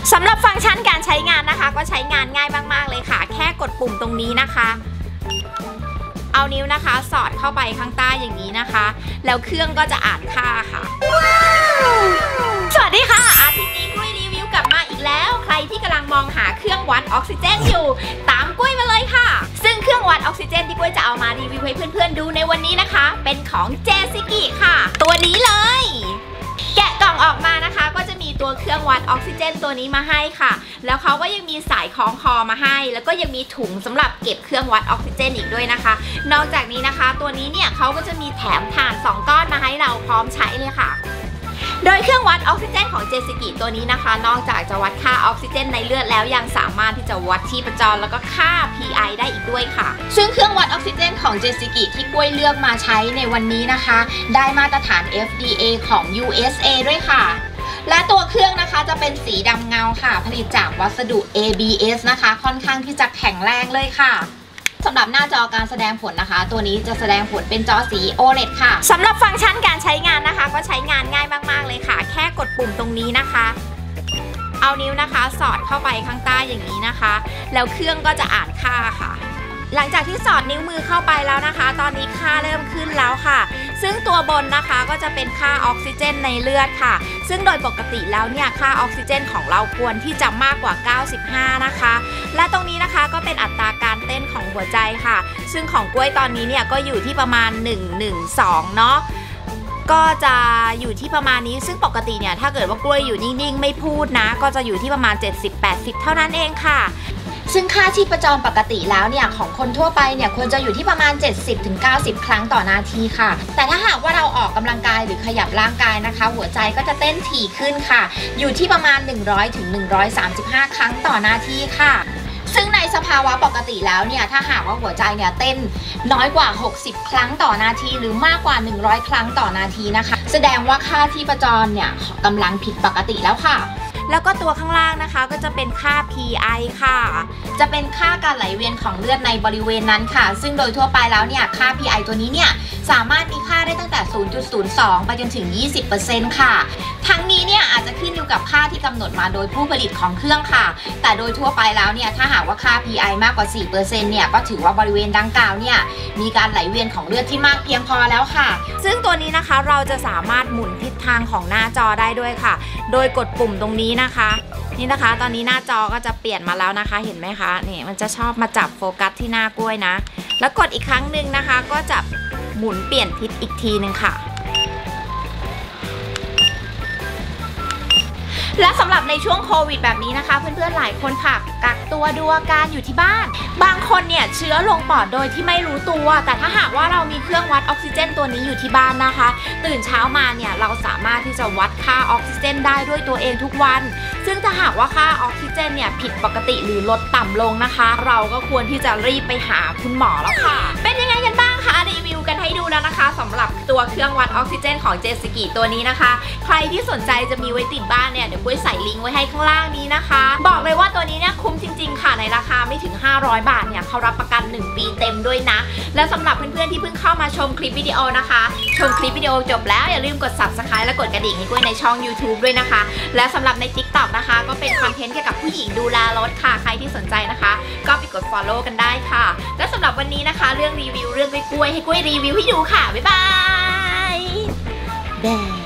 สำหรับฟังก์ชันการใช้งานนะคะก็ใช้งานง่ายมากๆเลยค่ะแค่กดปุ่มตรงนี้นะคะเอานิ้วนะคะสอดเข้าไปข้างใต้อย่างนี้นะคะแล้วเครื่องก็จะอ่านค่าค่ะสวัสดีค่ะอาทิตย์นี้กุ้ยรีวิวกลับมาอีกแล้วใครที่กำลังมองหาเครื่องวัดออกซิเจนอยู่ตามกุ้ยมาเลยค่ะซึ่งเครื่องวัดออกซิเจนที่กุ้ยจะเอามารีวิวให้เพื่อนๆดูในวันนี้นะคะเป็นของเจซิกิค่ะตัวนี้เลยแกะกล่องออกมานะคะก็จะมีตัวเครื่องวัดออกซิเจนตัวนี้มาให้ค่ะแล้วเขาก็ยังมีสายคล้องคอมาให้แล้วก็ยังมีถุงสำหรับเก็บเครื่องวัดออกซิเจนอีกด้วยนะคะนอกจากนี้นะคะตัวนี้เนี่ยเขาก็จะมีแถมถ่าน2ก้อนมาให้เราพร้อมใช้เลยค่ะโดยเครื่องวัดออกซิเจนของเจซิกิตัวนี้นะคะนอกจากจะวัดค่าออกซิเจนในเลือดแล้วยังสามารถที่จะวัดชีพจรแล้วก็ค่า PI ได้อีกด้วยค่ะซึ่งเครื่องวัดออกซิเจนของเจซิกิที่กุ้ยเลือกมาใช้ในวันนี้นะคะได้มาตรฐาน FDA ของ USA ด้วยค่ะและตัวเครื่องนะคะจะเป็นสีดำเงาค่ะผลิตจากวัสดุ ABS นะคะค่อนข้างที่จะแข็งแรงเลยค่ะสำหรับหน้าจอการแสดงผลนะคะตัวนี้จะแสดงผลเป็นจอสี OLED ค่ะสำหรับฟังก์ชันการใช้งานนะคะก็ใช้งานง่ายมากๆเลยค่ะแค่กดปุ่มตรงนี้นะคะเอานิ้วนะคะสอดเข้าไปข้างใต้อย่างนี้นะคะแล้วเครื่องก็จะอ่านค่าค่ะหลังจากที่สอดนิ้วมือเข้าไปแล้วนะคะตอนนี้ค่าเริ่มขึ้นแล้วค่ะซึ่งตัวบนนะคะก็จะเป็นค่าออกซิเจนในเลือดค่ะซึ่งโดยปกติแล้วเนี่ยค่าออกซิเจนของเราควรที่จะมากกว่า95นะคะและตรงนี้นะคะก็เป็นอัตราการเต้นของหัวใจค่ะซึ่งของกล้วยตอนนี้เนี่ยก็อยู่ที่ประมาณ112เนาะก็จะอยู่ที่ประมาณนี้ซึ่งปกติเนี่ยถ้าเกิดว่ากล้วยอยู่นิ่งๆไม่พูดนะก็จะอยู่ที่ประมาณ70-80เท่านั้นเองค่ะซึ่งค่าชีพจรปกติแล้วเนี่ยของคนทั่วไปเนี่ยควรจะอยู่ที่ประมาณ 70-90 ครั้งต่อนาทีค่ะแต่ถ้าหากว่าเราออกกำลังกายหรือขยับร่างกายนะคะหัวใจก็จะเต้นถี่ขึ้นค่ะอยู่ที่ประมาณ 100-135 ครั้งต่อนาทีค่ะซึ่งในสภาวะปกติแล้วเนี่ยถ้าหากว่าหัวใจเนี่ยเต้นน้อยกว่า60ครั้งต่อนาทีหรือมากกว่า100ครั้งต่อนาทีนะคะแสดงว่าค่าชีพจรเนี่ยกำลังผิดปกติแล้วค่ะแล้วก็ตัวข้างล่างนะคะก็จะเป็นค่า PI ค่ะจะเป็นค่าการไหลเวียนของเลือดในบริเวณนั้นค่ะซึ่งโดยทั่วไปแล้วเนี่ยค่า PI ตัวนี้เนี่ยสามารถมีค่าได้ตั้งแต่ 0.02 ไปจนถึง 20% ค่ะทั้งนี้เนี่ยอาจจะขึ้นอยู่กับค่าที่กำหนดมาโดยผู้ผลิตของเครื่องค่ะแต่โดยทั่วไปแล้วเนี่ยถ้าหากว่าค่า PI มากกว่า 4% เนี่ยก็ถือว่าบริเวณดังกล่าวเนี่ยมีการไหลเวียนของเลือดที่มากเพียงพอแล้วค่ะซึ่งตัวนี้นะคะเราจะสามารถหมุนทิศทางของหน้าจอได้ด้วยค่ะโดยกดปุ่มตรงนี้นะคะนี่นะคะตอนนี้หน้าจอก็จะเปลี่ยนมาแล้วนะคะเห็นไหมคะนี่มันจะชอบมาจับโฟกัสที่หน้ากล้วยนะแล้วกดอีกครั้งหนึ่งนะคะก็จะหมุนเปลี่ยนทิศอีกทีนึงค่ะและสำหรับในช่วงโควิดแบบนี้นะคะเพื่อนๆหลายคนค่ะกักตัวดูอาการอยู่ที่บ้านบางคนเนี่ยเชื้อลงปอดโดยที่ไม่รู้ตัวแต่ถ้าหากว่าเรามีเครื่องวัดออกซิเจนตัวนี้อยู่ที่บ้านนะคะตื่นเช้ามาเนี่ยเราสามารถที่จะวัดค่าออกซิเจนได้ด้วยตัวเองทุกวันซึ่งถ้าหากว่าค่าออกซิเจนเนี่ยผิดปกติหรือลดต่ำลงนะคะเราก็ควรที่จะรีบไปหาคุณหมอแล้วค่ะเป็นยังไงกันบ้างคะรีวิวกันให้ดูแล้วนะคะสำหรับตัวเครื่องวัดออกซิเจนของเจซิกิตัวนี้นะคะใครที่สนใจจะมีไว้ติดบ้านเนี่ยเดี๋ยวกุ้ยใส่ลิงก์ไว้ให้ข้างล่างนี้นะคะบอกเลยว่าตัวนี้เนี่ยคุ้มจริงๆค่ะในราคาไม่ถึง500บาทเนี่ยเขารับประกัน1ปีเต็มด้วยนะและสำหรับเพื่อนๆที่เพิ่งเข้ามาชมคลิปวิดีโอนะคะชมคลิปวิดีโอจบแล้วอย่าลืมกด Subscribe และกดกระดิ่งให้กุ้ยในช่อง YouTube ด้วยนะคะและสำหรับใน TikTok นะคะก็เป็นคอนเทนต์เกี่ยวกับผู้หญิงดูแลรถค่ะใครที่สนใจนะคะก็ไปกด Follow กันได้ค่ะและสำหรับวันนี้นะคะเรื่องรีวิวเรื่องกล้วยให้กุ้ยรีวิวให้ดูค่ะบ๊ายบาย